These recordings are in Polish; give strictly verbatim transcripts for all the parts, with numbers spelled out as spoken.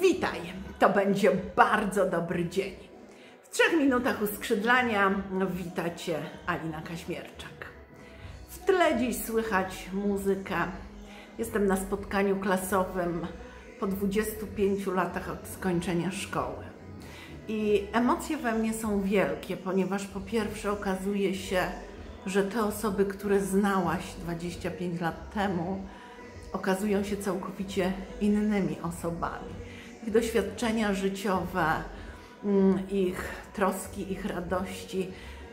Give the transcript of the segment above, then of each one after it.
Witaj, to będzie bardzo dobry dzień. W trzech minutach uskrzydlania wita Cię Alina Kaźmierczak. W tle dziś słychać muzykę. Jestem na spotkaniu klasowym po dwudziestu pięciu latach od skończenia szkoły. I emocje we mnie są wielkie, ponieważ po pierwsze okazuje się, że te osoby, które znałaś dwadzieścia pięć lat temu, okazują się całkowicie innymi osobami. Ich doświadczenia życiowe, ich troski, ich radości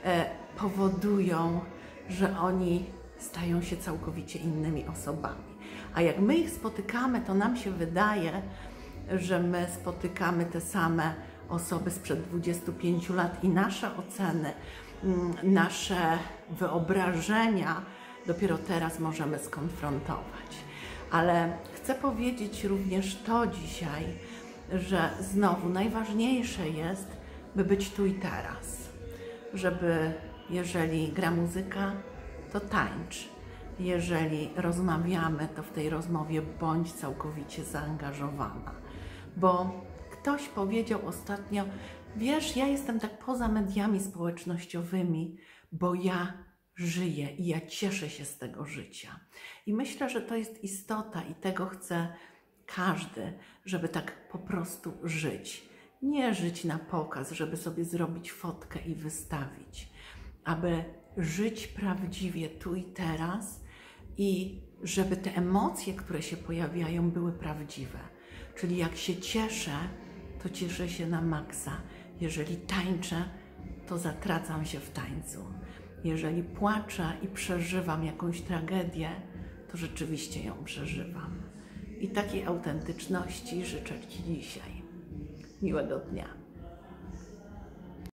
powodują, że oni stają się całkowicie innymi osobami. A jak my ich spotykamy, to nam się wydaje, że my spotykamy te same osoby sprzed dwudziestu pięciu lat i nasze oceny, nasze wyobrażenia dopiero teraz możemy skonfrontować. Ale chcę powiedzieć również to dzisiaj, że znowu najważniejsze jest, by być tu i teraz. Żeby, jeżeli gra muzyka, to tańcz. Jeżeli rozmawiamy, to w tej rozmowie bądź całkowicie zaangażowana. Bo ktoś powiedział ostatnio, wiesz, ja jestem tak poza mediami społecznościowymi, bo ja żyję i ja cieszę się z tego życia. I myślę, że to jest istota i tego chce każdy, żeby tak po prostu żyć. Nie żyć na pokaz, żeby sobie zrobić fotkę i wystawić, aby żyć prawdziwie tu i teraz i żeby te emocje, które się pojawiają, były prawdziwe. Czyli jak się cieszę, to cieszę się na maksa. Jeżeli tańczę, to zatracam się w tańcu. Jeżeli płaczę i przeżywam jakąś tragedię, to rzeczywiście ją przeżywam. I takiej autentyczności życzę Ci dzisiaj. Miłego dnia.